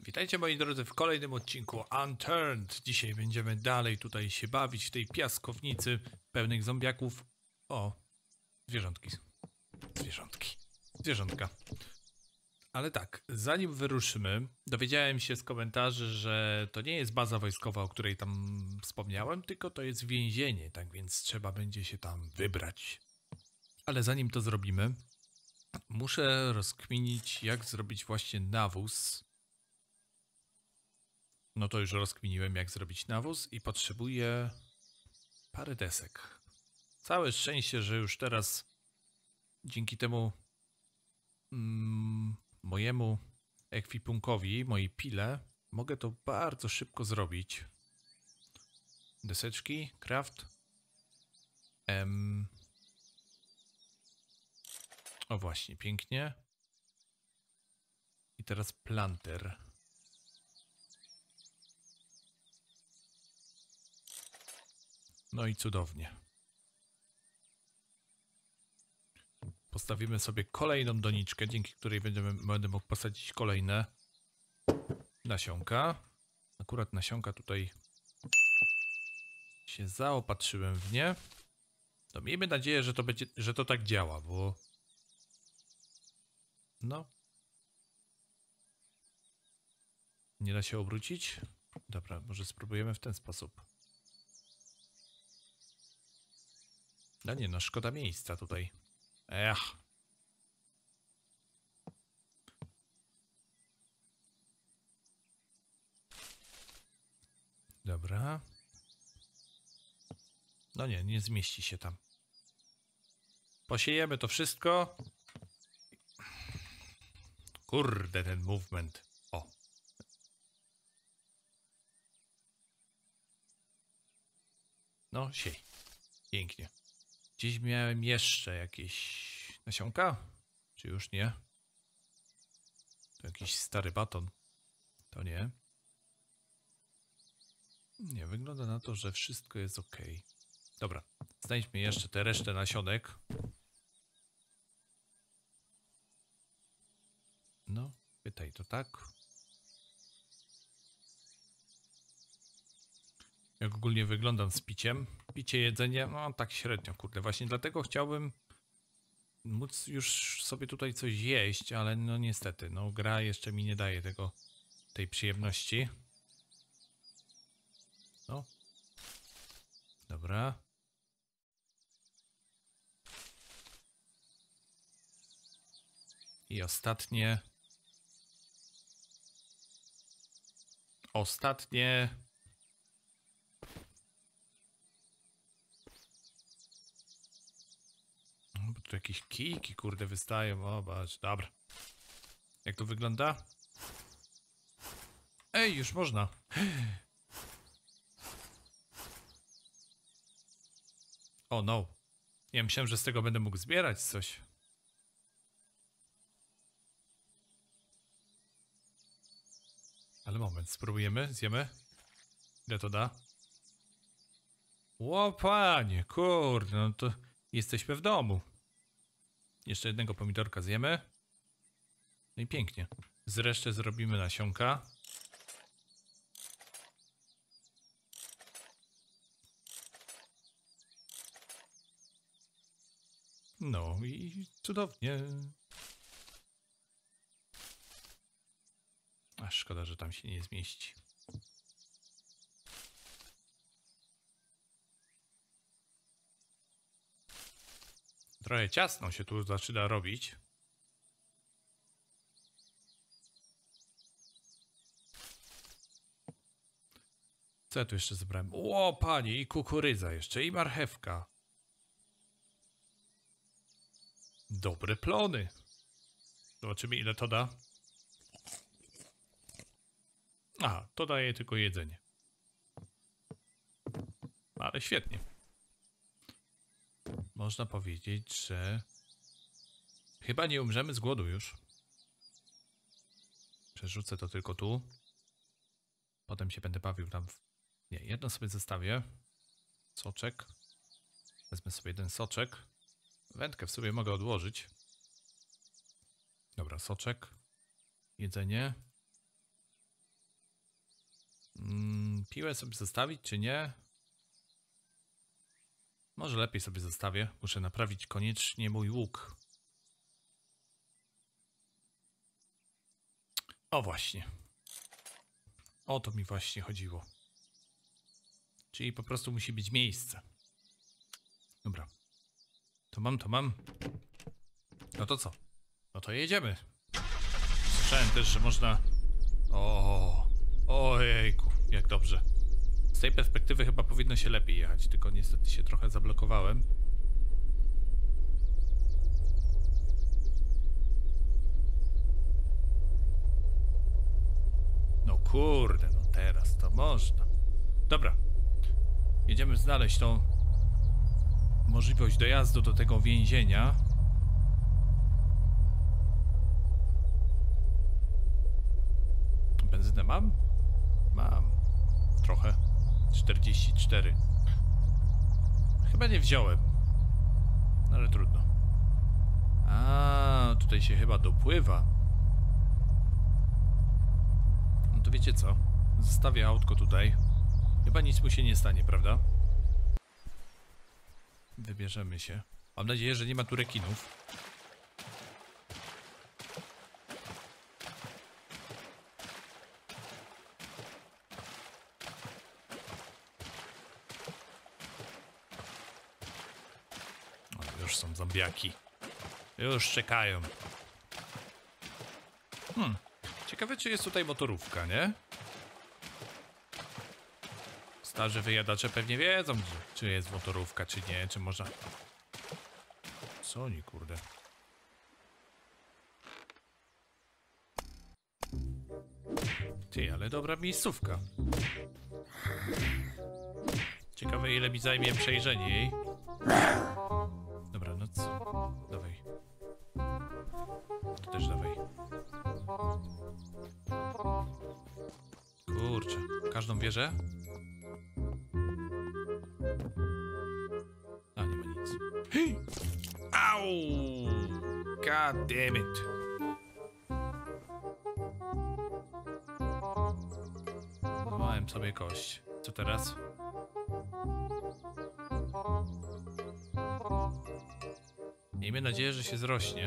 Witajcie moi drodzy w kolejnym odcinku Unturned. Dzisiaj będziemy dalej tutaj się bawić w tej piaskownicy pełnych zombiaków. O, zwierzątki. Zwierzątka. Ale tak, zanim wyruszymy, dowiedziałem się z komentarzy, że to nie jest baza wojskowa, o której tam wspomniałem, tylko to jest więzienie, tak więc trzeba będzie się tam wybrać. Ale zanim to zrobimy, muszę rozkminić, jak zrobić właśnie nawóz. No to już rozkminiłem, jak zrobić nawóz i potrzebuję parę desek. Całe szczęście, że już teraz dzięki temu mojemu ekwipunkowi, mojej pile, mogę to bardzo szybko zrobić. Deseczki, craft. O właśnie, pięknie. I teraz planter. No i cudownie. Postawimy sobie kolejną doniczkę, dzięki której będę mógł posadzić kolejne nasionka. Akurat nasionka tutaj się zaopatrzyłem w nie. No miejmy nadzieję, że to tak działa, bo no nie da się obrócić. Dobra, może spróbujemy w ten sposób. No nie, no szkoda miejsca tutaj. Ech. Dobra. No nie, nie zmieści się tam. Posiejemy to wszystko. Kurde, ten movement. O. No, siej. Pięknie. Gdzieś miałem jeszcze jakieś nasionka? Czy już nie? To jakiś stary baton. To nie. Nie, wygląda na to, że wszystko jest ok. Dobra, znajdźmy jeszcze tę resztę nasionek. No, pytaj to tak. Jak ogólnie wyglądam z piciem? Picie, jedzenie, no tak średnio, kurde. Właśnie dlatego chciałbym móc już sobie tutaj coś jeść, ale no niestety, no gra jeszcze mi nie daje tej przyjemności. No. Dobra. I ostatnie. Bo tu jakieś kijki, kurde, wystają. O, patrz, dobra. Jak to wygląda? Ej, już można. O, no. Ja myślałem, że z tego będę mógł zbierać coś. Ale moment, spróbujemy, zjemy. Ile to da? Ło, panie, kurde, no to jesteśmy w domu. Jeszcze jednego pomidorka zjemy. No i pięknie. Zresztą zrobimy nasionka. No i cudownie. Aż szkoda, że tam się nie zmieści. Trochę ciasno się tu zaczyna robić. Co ja tu jeszcze zebrałem? O, panie, i kukurydza jeszcze, i marchewka. Dobre plony. Zobaczymy, ile to da. Aha, to daje tylko jedzenie. Ale świetnie. Można powiedzieć, że chyba nie umrzemy z głodu już. Przerzucę to tylko tu. Potem się będę bawił tam Nie, jedno sobie zostawię. Soczek. Wezmę sobie jeden soczek. Wędkę w sobie mogę odłożyć. Dobra, soczek. Jedzenie. Piłę sobie zostawić, czy nie? Może lepiej sobie zostawię. Muszę naprawić koniecznie mój łuk. O właśnie. O to mi właśnie chodziło. Czyli po prostu musi być miejsce. Dobra. To mam. No to co? No to jedziemy. Słyszałem też, że można... Ojejku, jak dobrze. Z tej perspektywy chyba powinno się lepiej jechać, tylko niestety się trochę zablokowałem. No kurde, no teraz to można. Dobra. Jedziemy znaleźć tą możliwość dojazdu do tego więzienia. Benzynę mam? Mam. Trochę. 44. Chyba nie wziąłem. No ale trudno. A, tutaj się chyba dopływa. No to wiecie co? Zostawię autko tutaj. Chyba nic mu się nie stanie, prawda? Wybierzemy się. Mam nadzieję, że nie ma tu rekinów. O, już są zombiaki. Już czekają. Ciekawe, czy jest tutaj motorówka, nie? Starzy wyjadacze pewnie wiedzą, czy jest motorówka, czy nie, czy można... Co oni, kurde? Ty, ale dobra miejscówka. Ciekawe, ile mi zajmie przejrzenie jej. Dobra, no co? Dawaj. To też dawaj. Kurczę, każdą wieżę? A, nie ma nic. Au! God damn it. Złamałem sobie kość. Co teraz? Miejmy nadzieję, że się zrośnie.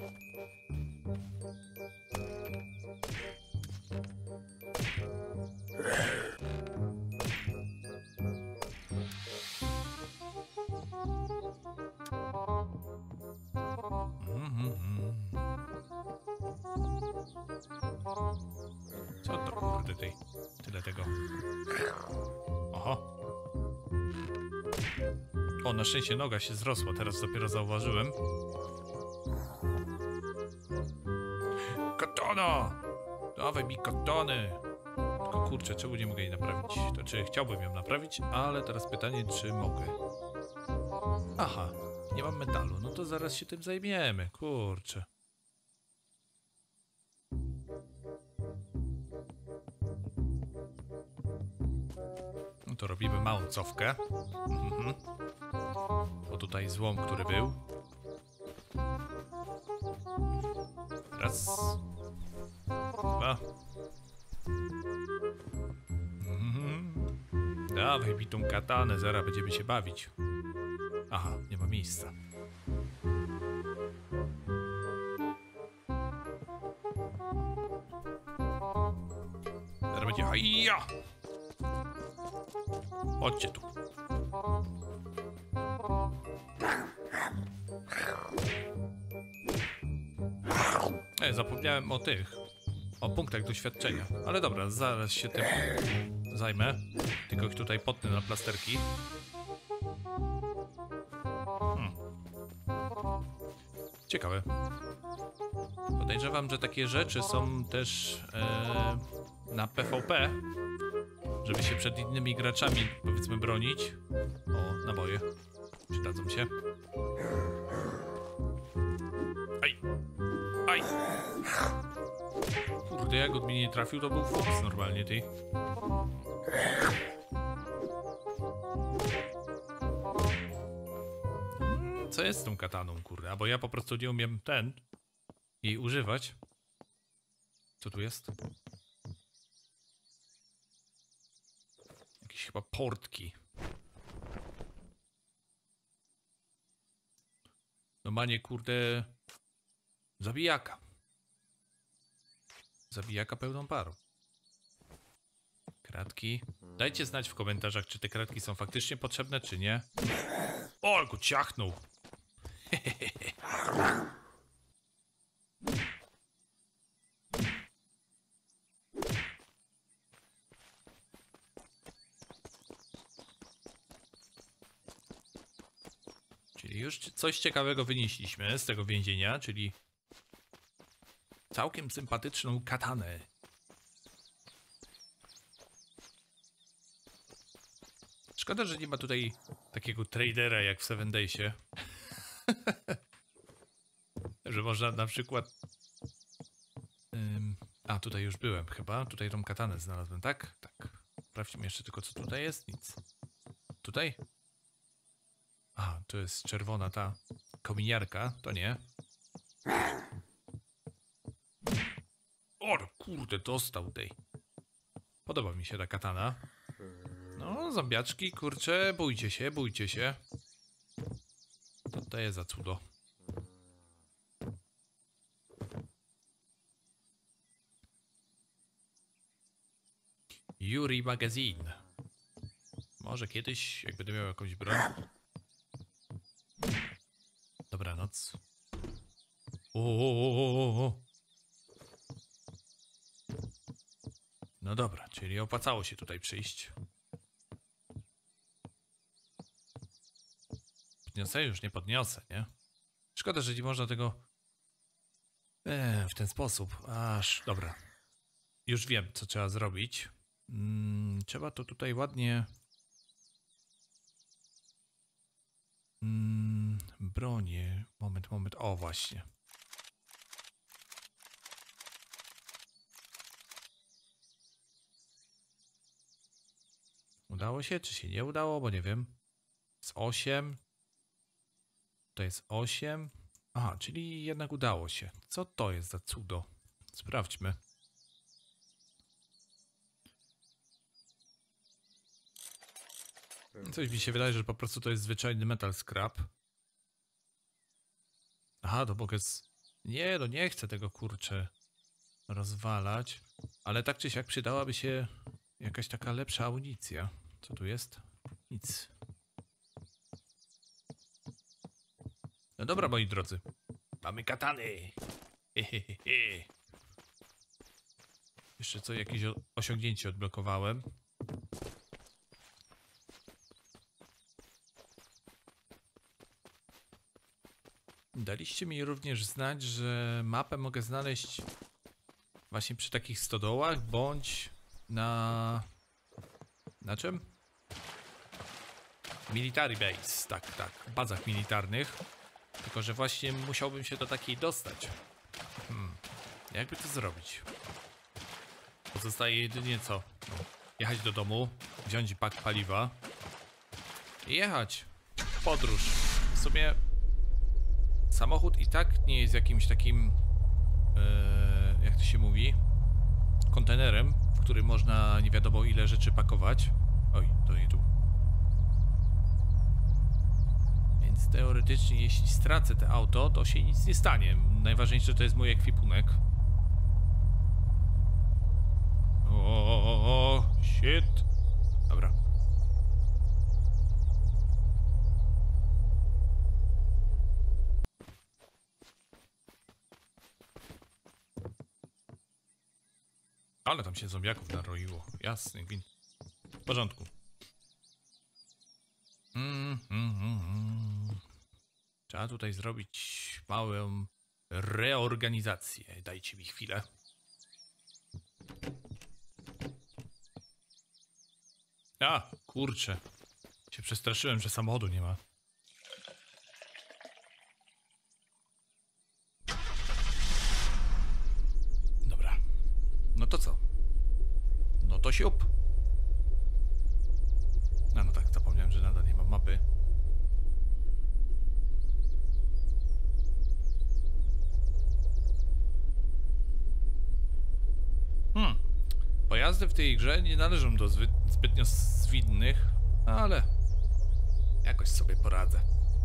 Co to kurde tej? Tyle tego. Oho. O, na szczęście noga się zrosła, teraz dopiero zauważyłem. Katana! Dawaj mi katany! Tylko kurczę, czemu nie mogę jej naprawić? To czy chciałbym ją naprawić, ale teraz pytanie, czy mogę. Aha, nie mam metalu, no to zaraz się tym zajmiemy, kurczę. No to robimy małą cofkę. Bo tutaj złom, który był. Raz. Dwa. Dawaj mi tą katanę, zaraz będziemy się bawić. Aha, nie ma miejsca. Zaraz będzie... Hajja! Chodźcie tu. Zapomniałem o tych. O punktach doświadczenia. Ale dobra, zaraz się tym zajmę. Tylko ich tutaj potnę na plasterki. Ciekawe. Podejrzewam, że takie rzeczy są też na PvP, żeby się przed innymi graczami, powiedzmy, bronić. O, naboje. Przydadzą się. Aj! Aj! Kurde, jak on mnie nie trafił, to był fokus normalnie, ty. Co jest z tą kataną, kurde? Bo ja po prostu nie umiem jej używać. Co tu jest? chyba portki. Normalnie, kurde, zabijaka. Zabijaka pełną parą. Kratki. Dajcie znać w komentarzach, czy te kratki są faktycznie potrzebne, czy nie. O, go ciachnął. Czyli już coś ciekawego wynieśliśmy z tego więzienia, czyli całkiem sympatyczną katanę. Szkoda, że nie ma tutaj takiego tradera jak w Seven Daysie. Że można na przykład... A, tutaj już byłem chyba. Tutaj tą katanę znalazłem, tak? Tak. Sprawdźmy jeszcze tylko, co tutaj jest. Nic. Tutaj? A, to jest czerwona ta kominiarka. To nie. O, kurde, dostał tej. Podoba mi się ta katana. No, zombiaczki, kurczę, bójcie się, bójcie się. Co to jest za cudo? Yuri Magazine. Może kiedyś, jak będę miał jakąś broń. Dobranoc. O. No dobra, czyli opłacało się tutaj przyjść. Podniosę? Już nie podniosę, nie? Szkoda, że nie można tego w ten sposób. Aż, dobra. Już wiem, co trzeba zrobić. Trzeba to tutaj ładnie... bronię. Moment. O, właśnie. Udało się, czy się nie udało? Bo nie wiem. Z 8. To jest 8. Aha, czyli jednak udało się. Co to jest za cudo? Sprawdźmy. Coś mi się wydaje, że po prostu to jest zwyczajny metal scrap. Aha, to mogę Nie, no nie chcę tego, kurczę, rozwalać. Ale tak czy siak przydałaby się jakaś taka lepsza amunicja. Co tu jest? Nic. No dobra, moi drodzy. Mamy katany. Hehehe. Jeszcze co, jakieś osiągnięcie odblokowałem. Daliście mi również znać, że mapę mogę znaleźć właśnie przy takich stodołach, bądź na... Na czym? Military base, tak, bazach militarnych. Tylko że właśnie musiałbym się do takiej dostać. Jakby to zrobić? Pozostaje jedynie co? Jechać do domu, wziąć bak paliwa i jechać w podróż. W sumie samochód i tak nie jest jakimś takim, jak to się mówi, kontenerem, w którym można nie wiadomo ile rzeczy pakować. Oj, to nie tu. Więc teoretycznie, jeśli stracę te auto, to się nic nie stanie. Najważniejsze to jest mój ekwipunek. O, shit. Dobra. Ale tam się zombiaków naroiło. Jasny gwint. W porządku. Trzeba tutaj zrobić małą reorganizację. Dajcie mi chwilę. A, kurczę. Się przestraszyłem, że samochodu nie ma. Dobra. No to co? No to siup. A no tak, zapomniałem, że nadal nie mam mapy. Pojazdy w tej grze nie należą do zbytnio zwinnych, ale jakoś sobie poradzę.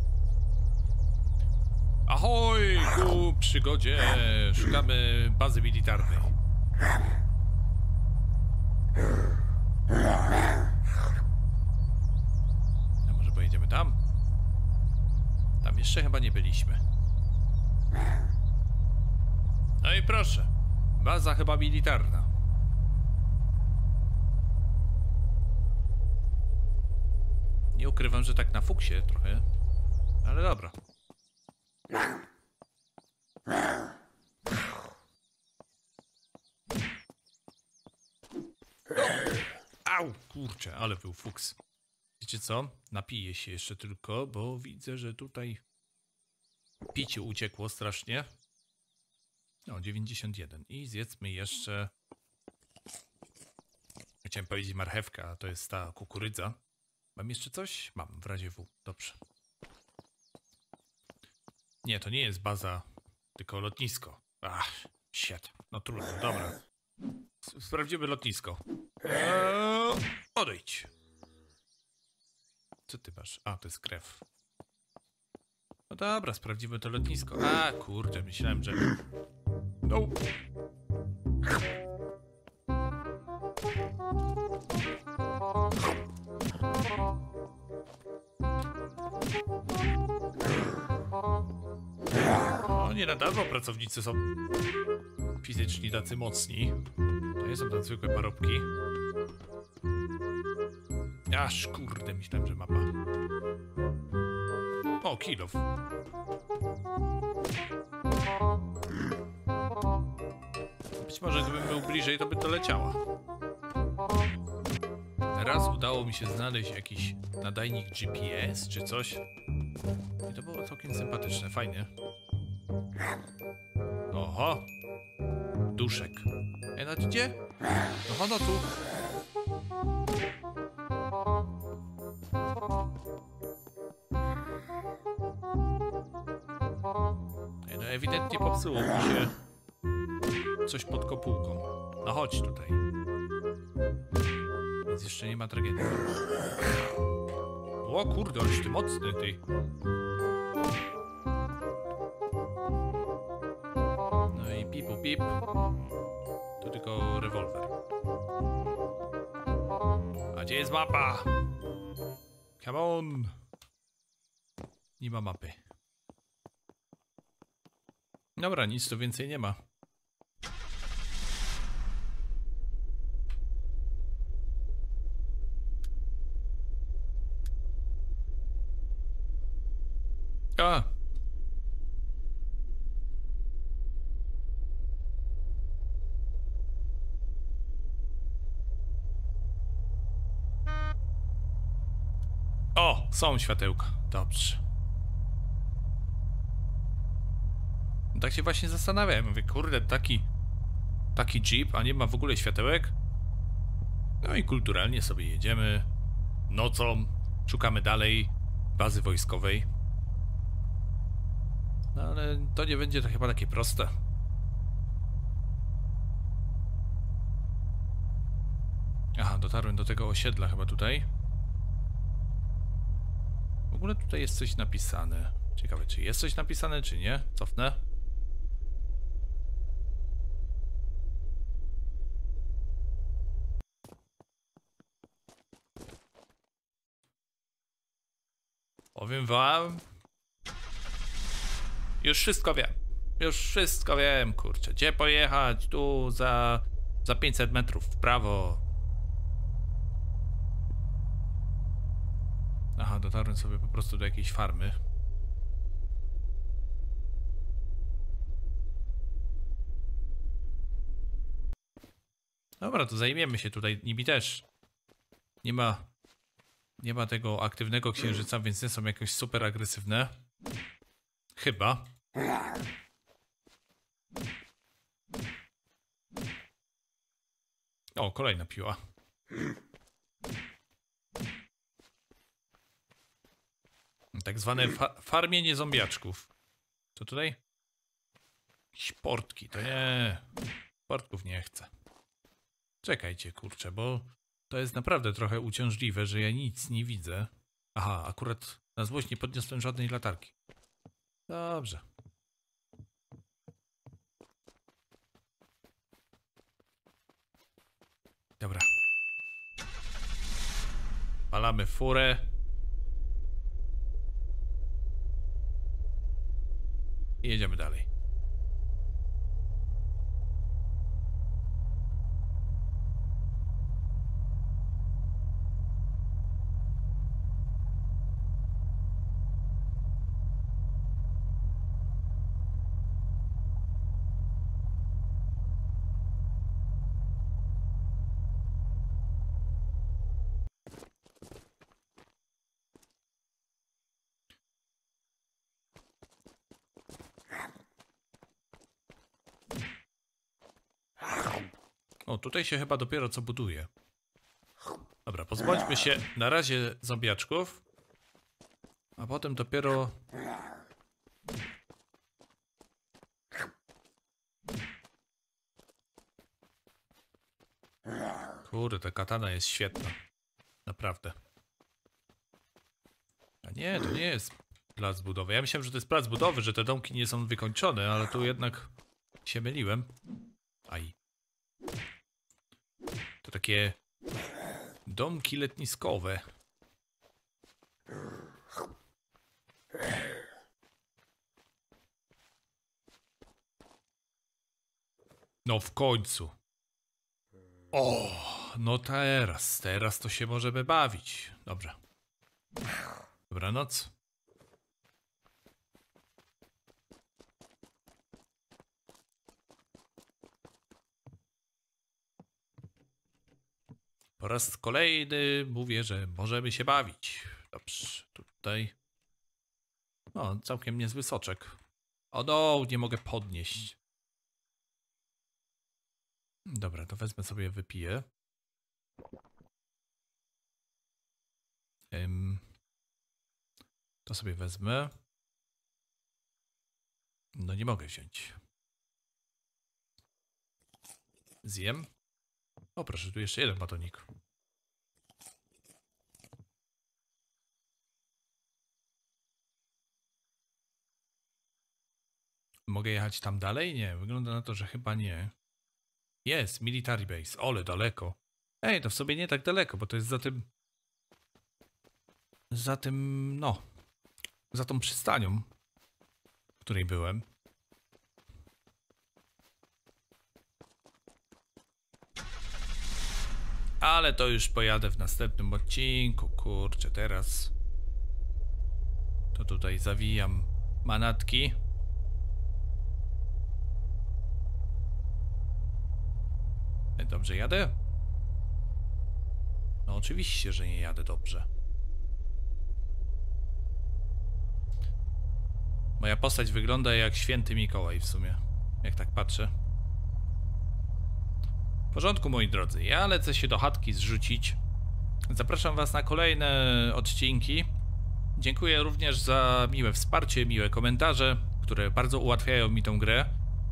Ahoj, ku przygodzie! Szukamy bazy militarnej. A może pojedziemy tam? Tam jeszcze chyba nie byliśmy. No i proszę, baza chyba militarna. Nie ukrywam, że tak na fuksie trochę, ale dobra. Au, kurczę, ale był fuks. Wiecie co? Napiję się jeszcze tylko, bo widzę, że tutaj picie uciekło strasznie. No, 91. I zjedzmy jeszcze... Chciałem powiedzieć marchewka, a to jest ta kukurydza. Mam jeszcze coś? Mam, w razie W. Dobrze. Nie, to nie jest baza, tylko lotnisko. Ach, shit. No trudno, dobra. Sprawdzimy lotnisko. Odejdź. Co ty masz? A, to jest krew. No dobra, sprawdzimy to lotnisko. A, kurde, myślałem, że... No. No, nie na darmo pracownicy są fizyczni tacy mocni. To nie są tak zwykłe parobki. Aż kurde, myślałem, że mapa. O, kilof. Być może gdybym był bliżej, to by to leciała. Raz udało mi się znaleźć jakiś nadajnik GPS czy coś. I to było całkiem sympatyczne, fajnie. Oho! Duszek. Nawet gdzie? Oho, no tu. No ewidentnie popsuło mi się coś pod kopułką. No chodź tutaj. Więc jeszcze nie ma tragedii. O kurde, aleś ty mocny, ty. No i pipu pip. To tylko rewolwer. A gdzie jest mapa? Come on. Nie ma mapy. Dobra, nic tu więcej nie ma. A! O! Są światełka. Dobrze. Tak się właśnie zastanawiałem. Mówię, kurde, taki jeep, a nie ma w ogóle światełek? No i kulturalnie sobie jedziemy. Nocą. Szukamy dalej bazy wojskowej. No ale to nie będzie to chyba takie proste. Aha, dotarłem do tego osiedla chyba tutaj. W ogóle tutaj jest coś napisane. Ciekawe, czy jest coś napisane, czy nie. Cofnę. Powiem wam... Już wszystko wiem. Już wszystko wiem, kurczę. Gdzie pojechać? Tu za 500 metrów w prawo. Aha, dotarłem sobie po prostu do jakiejś farmy. Dobra, to zajmiemy się tutaj nimi też. Nie ma tego aktywnego księżyca, więc nie są jakoś super agresywne. Chyba. O, kolejna piła. Tak zwane farmienie zombiaczków. Co tutaj? Jakieś portki, to nie. Portków nie chcę. Czekajcie, kurczę, bo to jest naprawdę trochę uciążliwe, że ja nic nie widzę. Aha, akurat na złość nie podniosłem żadnej latarki. Dobrze. Dobra. Palamy furę. I jedziemy dalej. O, tutaj się chyba dopiero co buduje. Dobra, pozbądźmy się na razie zombiaczków. A potem dopiero... Kurde, ta katana jest świetna. Naprawdę. A nie, to nie jest plac budowy. Ja myślałem, że to jest plac budowy, że te domki nie są wykończone, ale tu jednak się myliłem. Aj. To takie domki letniskowe. No w końcu. O, no teraz to się możemy bawić. Dobrze. Dobranoc. Po raz kolejny mówię, że możemy się bawić. Dobrze, tutaj. O, całkiem niezły soczek. O no, nie mogę podnieść. Dobra, to wezmę sobie, wypiję. To sobie wezmę. No nie mogę wziąć. Zjem. O proszę, tu jeszcze jeden batonik. Mogę jechać tam dalej? Nie, wygląda na to, że chyba nie. Jest, military base. Ole, daleko. Ej, to w sobie nie tak daleko, bo to jest za tym... no... Za tą przystanią, w której byłem. Ale to już pojadę w następnym odcinku. Kurczę, teraz... To tutaj zawijam manatki. Dobrze jadę? No oczywiście, że nie jadę dobrze. Moja postać wygląda jak święty Mikołaj w sumie, jak tak patrzę. W porządku, moi drodzy, ja lecę się do chatki zrzucić. Zapraszam was na kolejne odcinki. Dziękuję również za miłe wsparcie, miłe komentarze, które bardzo ułatwiają mi tą grę.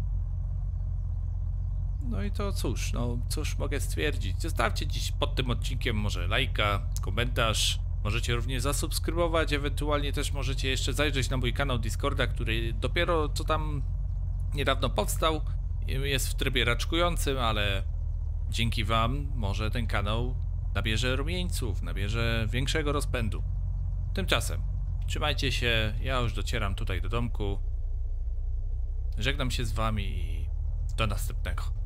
No i to cóż, no cóż mogę stwierdzić. Zostawcie dziś pod tym odcinkiem może lajka, komentarz. Możecie również zasubskrybować, ewentualnie też możecie jeszcze zajrzeć na mój kanał Discorda, który dopiero co tam niedawno powstał. Jest w trybie raczkującym, ale dzięki wam może ten kanał nabierze rumieńców, nabierze większego rozpędu. Tymczasem trzymajcie się, ja już docieram tutaj do domku. Żegnam się z wami i do następnego.